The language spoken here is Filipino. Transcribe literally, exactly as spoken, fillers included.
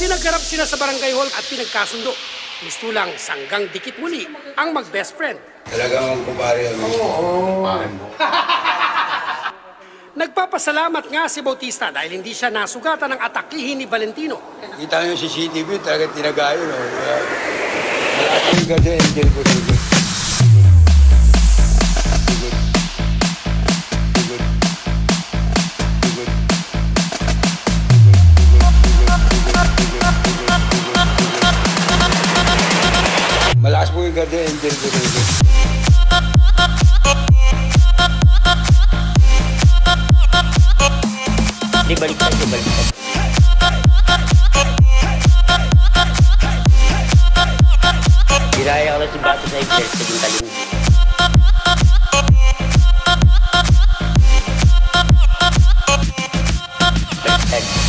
Pinagkarap sila sa barangay hall at pinagkasundo. Gusto lang sanggang dikit muli ang mag-best friend. Talagang kumpare ang paren mo. Nagpapasalamat nga si Bautista dahil hindi siya nasugatan ng atakihin ni Valentino. Kita nyo yung C C T V, talagang tinagayo. No? Malakas yung guardian angel ko. Sigod. Sigod. Sigod. Sigod. Malakas po yung guardian angel ko. Di baliktad, di baliktad. Diraya ko na si Bato sa exert sa gintaling. Baliktad.